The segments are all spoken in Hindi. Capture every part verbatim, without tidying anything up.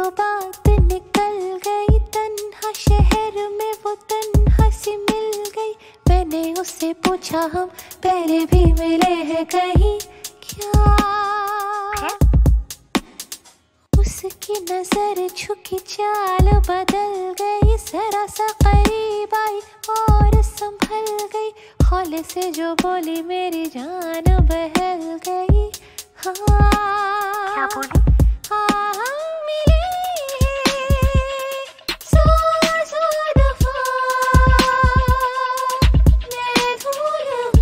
तो बात निकल गई, तन्हा शहर में वो तन्हा सी मिल गई। मैंने उससे पूछा हम पहले भी मिले हैं कहीं क्या? उसकी नजर झुकी, चाल बदल गई, जरा सा करीब आई और संभल गई। हौले से जो बोली मेरी जान बहल गई। हाँ क्या बोली? हाँ मिले सौ सौ दफा मैं भूल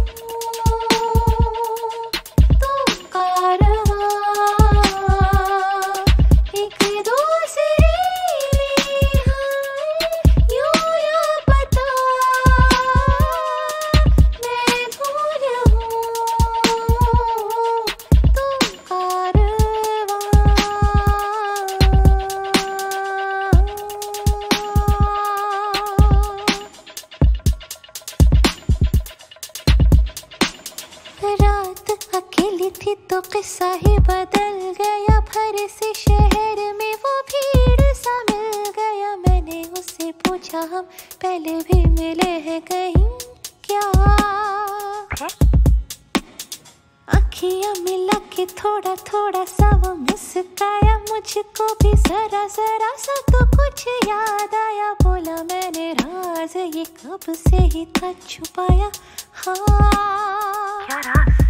तुम कारवां एक दूसरे में हम यूं लापता मैं भूल तुम कारवां। रात अकेली थी तो किस्सा ही बदल गया, भरे से शहर में वो भीड़ सा मिल गया। मैंने उससे पूछा हम पहले भी मिले हैं कहीं क्या? अखियां मिला के थोड़ा थोड़ा सा वो मुस्काया, मुझको भी जरा जरा सा तो कुछ याद आया। बोला मैंने राज ये कब से ही था छुपाया। हाँ क्या राज?